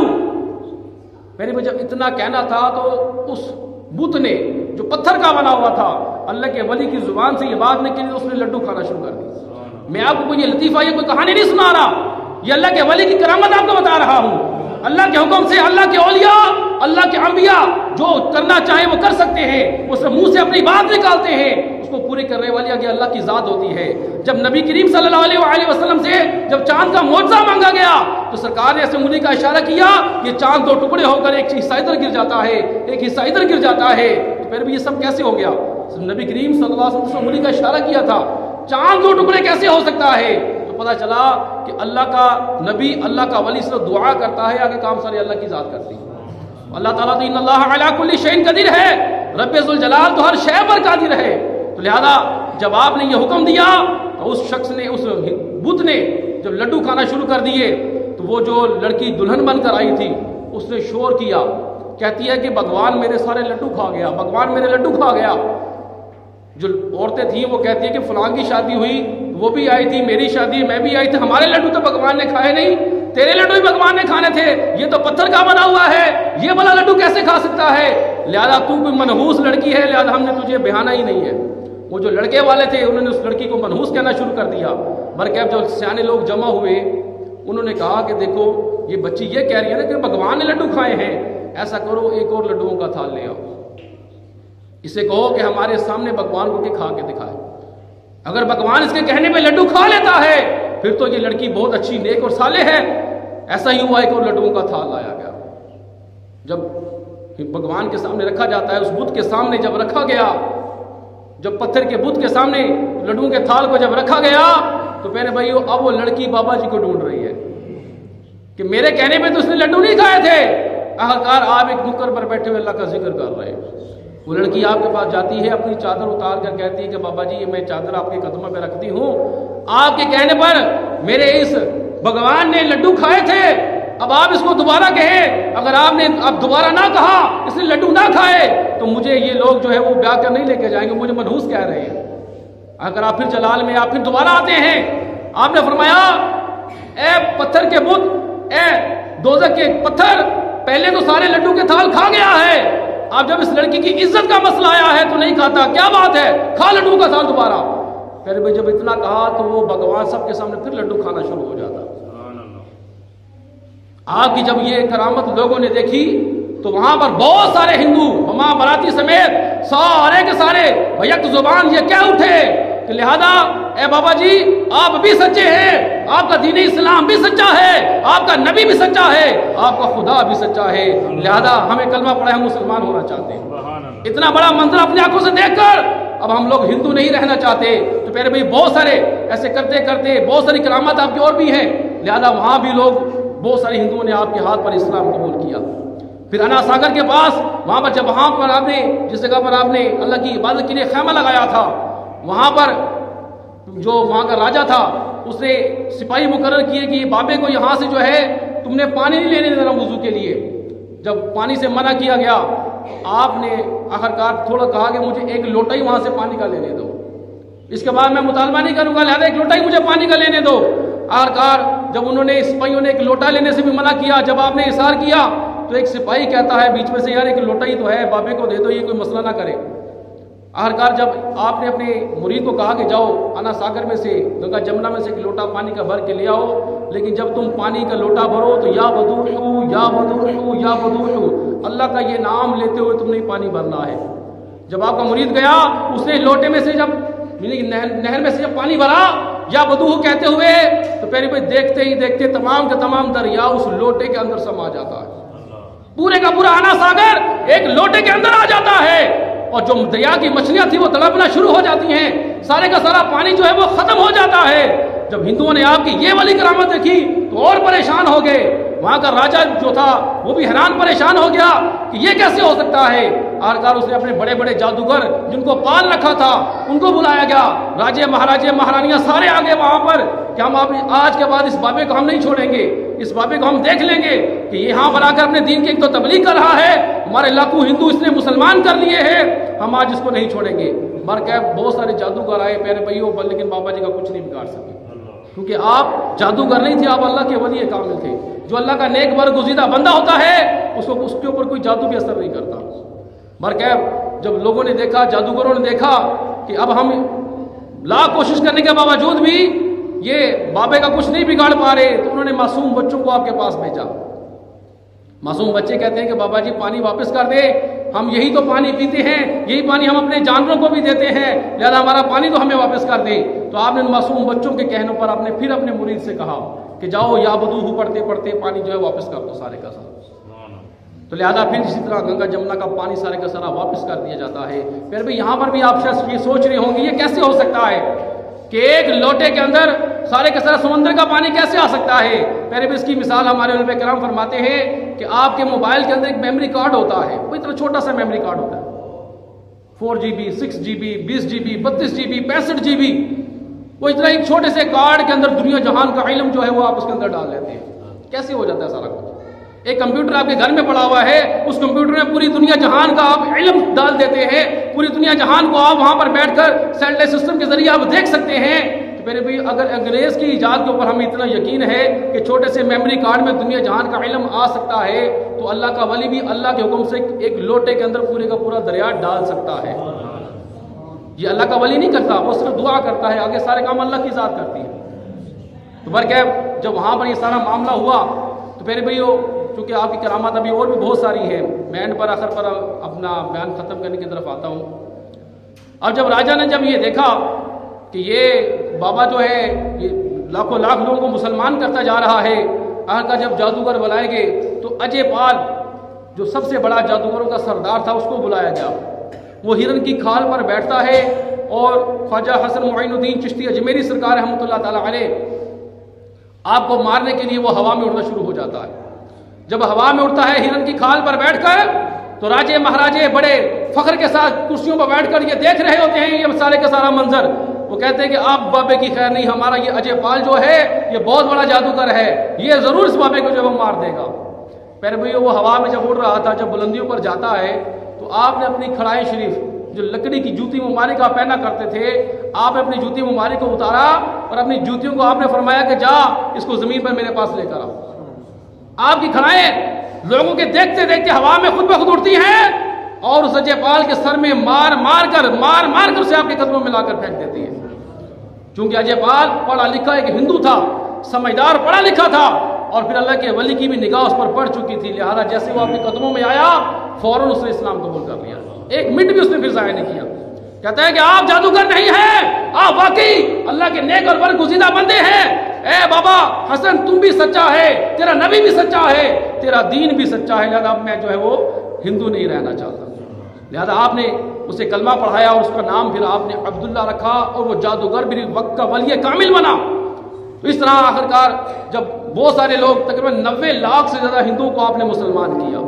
میرے کو جب اتنا کہنا تھا تو اس بت نے جو پتھر کا بنا ہوا تھا اللہ کے ولی کی زبان سے یہ بات نہیں کی, اس نے لڈو کھانا شروع کر دی. میں آپ کو یہ لطیفہ یہ کوئی کہانی نہیں سنا رہا, یہ اللہ کے ولی کی کرامت آپ کو بتا رہا ہوں. اللہ کے حکم سے اللہ کے اولیاء, اللہ کے انبیاء جو کرنا چاہیں وہ کر سکتے ہیں, اس منہ سے اپنی بات نکالتے ہیں, اس کو پوری کرنے والی آگے اللہ کی ذات ہوتی ہے. جب نبی کریم صلی اللہ علیہ وآلہ وسلم سے جب چاند کا معجزہ مانگا گیا تو سرکار نے ایسے انگلی کا اشارہ کیا, یہ چاند دو ٹکڑے ہو کر ایک حصہ ادھر گر جاتا ہے, ایک حصہ ادھر گر جاتا ہے. تو پھر بھی یہ سب کیسے ہو گیا؟ نبی کریم صلی اللہ علیہ وسلم سے انگلی کا اشارہ کیا تھا, چاند دو ٹکڑے کیسے ہو سکتا ہے؟ تو پتہ چلا کہ اللہ کا نبی, اللہ کا ولی صرف دعا کرتا ہے, آگے کام سارے اللہ کی ذات کرتی ہے. اللہ تعالیٰ تو ان اللہ علی کل شیء قدیر ہے, رب ذوالجلال تو ہر شے پر قادر ہے. تو لہذا جب آپ نے یہ حکم دیا تو اس شخص نے, اس بت نے جب لڈو کھانا شروع کر دیے تو وہ جو لڑکی دلہن بن کر آئی تھی اس نے شور کیا, کہتی ہے کہ بھگوان میرے سارے لڈو کھا گیا, بھگوان میرے لڈو کھا گیا. جو عورتیں تھیں وہ کہتی ہیں کہ فلاں کی شادی ہوئی, وہ بھی آئی تھی, میری شادی میں بھی آئی تھی, ہمارے لڈو تو بھگوان نے کھائے نہیں, تیرے لڈو ہی بھگوان نے کھانے تھے, یہ تو پتھر کا بنا ہوا ہے, یہ والا لڈو کیسے کھا سکتا ہے؟ لہذا تو کوئی منحوس لڑکی ہے, لہذا ہم نے تجھے بہانا ہی نہیں ہے. وہ جو لڑکے والے تھے انہوں نے اس لڑکی کو منحوس کہنا شروع کر دیا. بلکہ جب سیانے لوگ جمع ہوئے انہوں نے کہا کہ دیکھو یہ بچی یہ کہہ رہی ہے نا کہ بھگوان نے لڈو کھائے ہیں, ایسا کرو ایک اور لڈوؤں کا تھال لے آؤ، اسے کہو کہ ہمارے سامنے پکوان کو کے کھا کے دکھائے۔ اگر پکوان اس کے کہنے پہ لڈو کھا لیتا ہے پھر تو یہ لڑکی بہت اچھی نیک اور صالح ہے۔ ایسا ہی ہوا، ایک اور لڈوؤں کا تھال لایا گیا۔ جب بھگوان کے سامنے رکھا جاتا ہے، اس بت کے سامنے جب رکھا گیا، جب پتھر کے بت کے سامنے لڈوؤں کے تھال کو جب رکھا گیا تو پہلے بھائیو اب وہ لڑکی بابا جی کو ڈھونڈ رہی ہے کہ میرے کہنے پہ تو اس نے لڈو نہیں کھائے تھے۔ آخرکار آپ ایک نکر پر بیٹھے ہوئے اللہ کا ذکر کر رہے ہیں۔ وہ لڑکی آپ کے پاس جاتی ہے، اپنی چادر اتار کر کہتی ہے کہ بابا جی یہ میں چادر آپ کے قدموں پہ رکھتی ہوں، آپ کے کہنے پر میرے اس بھگوان نے لڈو کھائے تھے، اب آپ اس کو دوبارہ کہیں، اگر آپ نے اب دوبارہ نہ کہا، اس نے لڈو نہ کھائے تو مجھے یہ لوگ جو ہے وہ بیاہ کر نہیں لے کے جائیں گے، مجھے منحوس کہہ رہے ہیں۔ اگر آپ پھر جلال میں آپ پھر دوبارہ آتے ہیں، آپ نے فرمایا اے پتھر کے بت، اے دوزخ کے پتھر، پہلے تو سارے لڈو کے تھال کھا گیا ہے، اب جب اس لڑکی کی عزت کا مسئلہ آیا ہے تو نہیں کھاتا، کیا بات ہے، کھا لڈو کا تھال دوبارہ۔ پھر بھی جب اتنا کہا تو وہ بھگوان سب کے سامنے پھر لڈو کھانا شروع ہو جاتا۔ آپ کی جب یہ کرامت لوگوں نے دیکھی تو وہاں پر بہت سارے ہندو وہاں براتی سمیت سارے کے سارے یک زبان یہ کہہ اٹھے کہ لہذا اے بابا جی آپ بھی سچے ہیں، آپ کا دین اسلام بھی سچا ہے، آپ کا نبی بھی سچا ہے، آپ کا خدا بھی سچا ہے، لہذا ہمیں کلمہ پڑھے ہم مسلمان ہونا چاہتے ہیں۔ اتنا بڑا منظر اپنی آنکھوں سے دیکھ کر اب ہم لوگ ہندو نہیں رہنا چاہتے، تو پہلے بھائی بہت سارے ایسے کرتے کرتے بہت ساری کرامات آپ کی اور بھی ہیں، لہذا وہاں بھی لوگ بہت سارے ہندوؤں نے آپ کے ہاتھ پر اسلام قبول کیا۔ پھر انا ساگر کے پاس وہاں پر جب وہاں پر آپ نے جس جگہ پر آپ نے اللہ کی عبادت کے لیے خیمہ لگایا تھا، وہاں پر جو وہاں کا راجا تھا اس نے سپاہی مقرر کیے کہ بابے کو یہاں سے جو ہے تم نے پانی نہیں لینے دینا وضو کے لیے۔ جب پانی سے منع کیا گیا آپ نے آخرکار تھوڑا کہا کہ مجھے ایک لوٹا ہی وہاں سے پانی کا لینے دو، اس کے بعد میں مطالبہ نہیں کروں گا، لہذا ایک لوٹا ہی مجھے پانی کا لینے دو۔ آخرکار جب انہوں نے سپاہیوں نے ایک لوٹا لینے سے بھی منع کیا، جب آپ نے اصرار کیا تو ایک سپاہی کہتا ہے بیچ میں سے یار ایک لوٹا ہی تو ہے، بابے کو دے دو، یہ کوئی مسئلہ نہ کرے۔ آخرکار جب آپ نے اپنے مرید کو کہا کہ جاؤ انا ساگر میں سے گنگا جمنا میں سے ایک لوٹا پانی کا بھر کے لے آؤ، لیکن جب تم پانی کا لوٹا بھرو تو یا بدوحو یا بدوحو یا بدوحو، اللہ کا یہ نام لیتے ہوئے تم نے پانی بھرنا ہے۔ جب آپ کا مرید گیا اس نے لوٹے میں سے جب نہر میں سے جب پانی بھرا یا بدوحو کہتے ہوئے تو پہلے بھائی دیکھتے ہی دیکھتے تمام کا تمام دریا اس لوٹے کے اندر سما جاتا ہے، پورے کا پورا انا ساگر ایک لوٹے کے اندر آ جاتا ہے، اور جو دریا کی مچھلیاں تھیں وہ تڑپنا شروع ہو جاتی ہیں، سارے کا سارا پانی جو ہے وہ ختم ہو جاتا ہے۔ جب ہندوؤں نے آپ کی یہ والی کرامت دیکھی تو اور پریشان ہو گئے، وہاں کا راجا جو تھا وہ بھی حیران پریشان ہو گیا کہ یہ کیسے ہو سکتا ہے۔ آخرکار اس نے اپنے بڑے بڑے جادوگر جن کو پال رکھا تھا ان کو بلایا گیا، راجے مہاراجے مہارانیاں سارے آگے وہاں پر کہ ہم آج کے بعد اس بابے کو ہم نہیں چھوڑیں گے، اس بابے کو ہم دیکھ لیں گے کہ یہاں پر آ کر اپنے دین کی ایک تو تبلیغ کر رہا ہے، ہمارے لاکھوں ہندو اس نے مسلمان کر لیے ہیں، ہم آج اس کو نہیں چھوڑیں گے۔ مر کہ بہت سارے جادوگر آئے پیارے بھائیوں، لیکن بابا جی کا کچھ نہیں بگاڑ سکے، کیونکہ آپ جادوگر نہیں تھے، آپ اللہ کے ولی کامل تھے۔ جو اللہ کا نیک برگزیدہ بندہ ہوتا ہے اس کو اس کے اوپر کوئی جادو بھی اثر نہیں کرتا۔ مرکب جب لوگوں نے دیکھا، جادوگروں نے دیکھا کہ اب ہم لاکھ کوشش کرنے کے باوجود بھی یہ بابے کا کچھ نہیں بگاڑ پا رہے، تو انہوں نے معصوم بچوں کو آپ کے پاس بھیجا۔ معصوم بچے کہتے ہیں کہ بابا جی پانی واپس کر دے، ہم یہی تو پانی پیتے ہیں، یہی پانی ہم اپنے جانوروں کو بھی دیتے ہیں، لہذا ہمارا پانی تو ہمیں واپس کر دے۔ تو آپ نے معصوم بچوں کے کہنے پر آپ نے پھر اپنے مرید سے کہا کہ جاؤ یا بدوحو پڑھتے پڑھتے پانی جو ہے واپس کر دو سارے کا سارا۔ تو لہذا پھر اسی طرح گنگا جمنا کا پانی سارے کا سارا واپس کر دیا جاتا ہے۔ پھر بھی یہاں پر بھی آپ شاید یہ سوچ رہے ہوں گے یہ کیسے ہو سکتا ہے کہ ایک لوٹے کے اندر سارے کا سارا سمندر کا پانی کیسے آ سکتا ہے؟ پہلے بھی اس کی مثال ہمارے علماء کرام فرماتے ہیں کہ آپ کے موبائل کے اندر ایک میموری کارڈ ہوتا ہے، وہ اتنا چھوٹا سا میموری کارڈ ہوتا ہے، four G B six G B بیس جی بی بتیس جی بی پینسٹھ جی بی، وہ اتنا ایک چھوٹے سے کارڈ کے اندر دنیا جہان کا علم جو ہے وہ آپ اس کے اندر ڈال لیتے ہیں۔ کیسے ہو جاتا ہے سارا کچھ؟ ایک کمپیوٹر آپ کے گھر میں پڑا ہوا ہے، اس کمپیوٹر میں پوری دنیا جہان کا آپ علم ڈال دیتے ہیں، پوری دنیا جہان کو آپ وہاں پر بیٹھ کر سیٹلائٹ سسٹم کے ذریعے آپ دیکھ سکتے ہیں۔ تو میرے بھی اگر انگریز کی ایجاد کے اوپر ہمیں اتنا یقین ہے کہ چھوٹے سے میموری کارڈ میں دنیا جہان کا علم آ سکتا ہے، تو اللہ کا ولی بھی اللہ کے حکم سے ایک لوٹے کے اندر پورے کا پورا دریا ڈال سکتا ہے۔ یہ اللہ کا ولی نہیں کرتا، وہ صرف دعا کرتا ہے، آگے سارے کام اللہ کی ذات کرتی ہے۔ تو برکہ جب وہاں پر یہ سارا معاملہ ہوا تو میرے بھائیو چونکہ آپ کی کرامات ابھی اور بھی بہت ساری ہیں، میں اینڈ پر آخر پر اپنا بیان ختم کرنے کی طرف آتا ہوں۔ اب جب راجا نے جب یہ دیکھا کہ یہ بابا جو ہے یہ لاکھوں لاکھ لوگوں کو مسلمان کرتا جا رہا ہے، آخر کا جب جادوگر بلائے گئے تو اجے پال جو سب سے بڑا جادوگروں کا سردار تھا اس کو بلایا گیا۔ وہ ہرن کی کھال پر بیٹھتا ہے اور خواجہ حسن معین الدین چشتی اجمیری سرکار رحمۃ اللہ تعالیٰ علیہ آپ کو مارنے کے لیے وہ ہوا میں اڑنا شروع ہو جاتا ہے۔ جب ہوا میں اڑتا ہے ہرن کی کھال پر بیٹھ کر تو راجے مہاراجے بڑے فخر کے ساتھ کرسیوں پر بیٹھ کر یہ دیکھ رہے ہوتے ہیں یہ سارے کا سارا منظر۔ وہ کہتے ہیں کہ آپ بابے کی خیر نہیں، ہمارا یہ اجے پال جو ہے یہ بہت بڑا جادوگر ہے، یہ ضرور اس بابے کو جو وہ مار دے گا۔ پہلے بھائیو وہ ہوا میں جب اڑ رہا تھا، جب بلندیوں پر جاتا ہے تو آپ نے اپنی کھڑائی شریف جو لکڑی کی جوتی مبارک آپ پہنا کرتے تھے، آپ نے اپنی جوتی مبارک کو اتارا اور اپنی جوتیوں کو آپ نے فرمایا کہ جا اس کو زمین پر میرے پاس لے کر آؤ۔ آپ کی کھڑائیں لوگوں کے دیکھتے دیکھتے ہوا میں خود بخود اڑتی ہیں اور اس اجے پال کے سر میں مار مار کر مار مار کر اسے آپ کے قدموں میں لا کر پھینک دیتی ہے۔ چونکہ اجے پال پڑھا لکھا ایک ہندو تھا، سمجھدار پڑھا لکھا تھا، اور پھر اللہ کے ولی کی بھی نگاہ اس پر پڑ چکی تھی، لہذا جیسے وہ آپ کے قدموں میں آیا فوراً اس نے اسلام قبول کر لیا، ایک منٹ بھی اس نے پھر ضائع نہیں کیا۔ کہتا ہے کہ آپ جادوگر نہیں ہیں، آپ واقعی اللہ کے نیک اور برگزیدہ بندے ہیں۔ اے بابا حسن تم بھی سچا ہے، تیرا نبی بھی سچا ہے، تیرا دین بھی سچا ہے، لہذا میں جو ہے وہ ہندو نہیں رہنا چاہتا۔ لہذا آپ نے اسے کلمہ پڑھایا اور اس کا نام پھر آپ نے عبداللہ رکھا اور وہ جادوگر بھی وقت کا ولی کامل بنا۔ تو اس طرح آخرکار جب بہت سارے لوگ تقریباً نوے لاکھ سے زیادہ ہندوؤں کو آپ نے مسلمان کیا،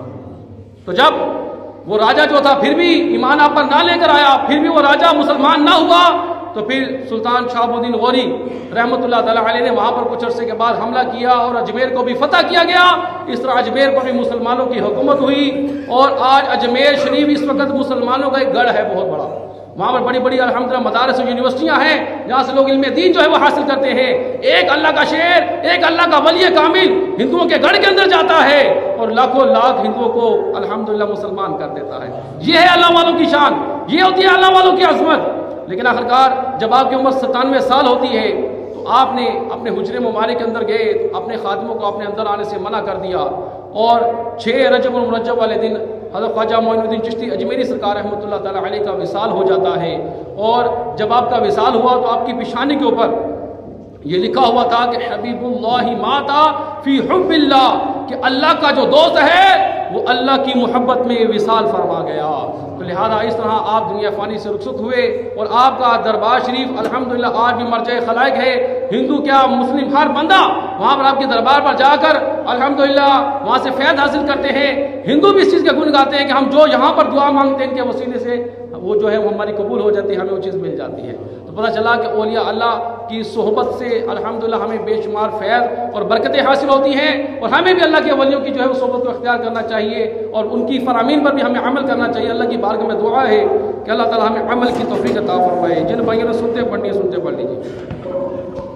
تو جب وہ راجہ جو تھا پھر بھی ایمان آپ پر نہ لے کر آیا، پھر بھی وہ راجہ مسلمان نہ ہوا، تو پھر سلطان شہاب الدین غوری رحمۃ اللہ تعالیٰ علیہ نے وہاں پر کچھ عرصے کے بعد حملہ کیا اور اجمیر کو بھی فتح کیا گیا۔ اس طرح اجمیر پر بھی مسلمانوں کی حکومت ہوئی اور آج اجمیر شریف اس وقت مسلمانوں کا ایک گڑھ ہے بہت بڑا۔ وہاں پر بڑی بڑی الحمدللہ مدارس و یونیورسٹیاں ہیں جہاں سے لوگ علم دین جو ہے وہ حاصل کرتے ہیں۔ ایک اللہ کا شیر، ایک اللہ کا ولی کامل ہندوؤں کے گڑھ کے اندر جاتا ہے اور لاکھوں لاکھ ہندوؤں کو الحمدللہ مسلمان کر دیتا ہے۔ یہ ہے اللہ والوں کی شان، یہ ہوتی ہے اللہ والوں کی عظمت۔ لیکن آخرکار جب آپ کی عمر ستانوے سال ہوتی ہے تو آپ نے اپنے حجرے مبارک کے اندر گئے، اپنے خادموں کو اپنے اندر آنے سے منع کر دیا، اور چھ رجب المرجب والے دن حضرت خواجہ معین الدین چشتی اجمیری سرکار رحمۃ اللہ تعالیٰ علیہ کا وصال ہو جاتا ہے۔ اور جب آپ کا وصال ہوا تو آپ کی پیشانی کے اوپر یہ لکھا ہوا تھا کہ حبیب اللہ ماتا فی حب اللہ، کہ اللہ کا جو دوست ہے وہ اللہ کی محبت میں وصال فرما گیا۔ تو لہذا اس طرح آپ دنیا فانی سے رخصت ہوئے اور آپ کا دربار شریف الحمدللہ آج بھی مرجع خلائق ہے۔ ہندو کیا مسلم ہر بندہ وہاں پر آپ کے دربار پر جا کر الحمدللہ وہاں سے فیض حاصل کرتے ہیں۔ ہندو بھی اس چیز کا گن گاتے ہیں کہ ہم جو یہاں پر دعا مانگتے ہیں ان کے وسیلے سے وہ جو ہے وہ ہماری قبول ہو جاتی ہے، ہمیں وہ چیز مل جاتی ہے۔ تو پتہ چلا کہ اولیاء اللہ کی صحبت سے الحمدللہ ہمیں بے شمار فیض اور برکتیں حاصل ہوتی ہیں، اور ہمیں بھی اللہ کے ولیوں کی جو ہے وہ صحبت کو اختیار کرنا چاہیے اور ان کی فرامین پر بھی ہمیں عمل کرنا چاہیے۔ اللہ کی بارگاہ میں دعا ہے کہ اللہ تعالی ہمیں عمل کی توفیق عطا فرمائے۔ جن بھائیوں نے سنتے پڑھنی ہے سنتے پڑھ لیجیے۔